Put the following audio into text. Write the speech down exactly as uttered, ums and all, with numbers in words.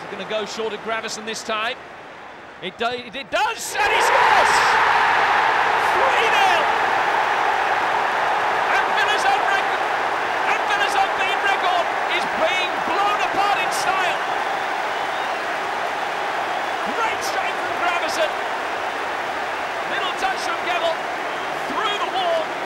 He's going to go short of Gravison this time. It, do, it, it does, and he scores! three nil! And Villa's own record, and Villa's unbeaten record is being blown apart in style. Great strength from Gravison. Little touch from Gebel, through the wall,